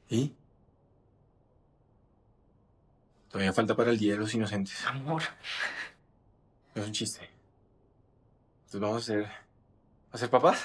¿Y? Todavía falta para el Día de los Inocentes. Amor. No es un chiste. Entonces vamos a ser papás.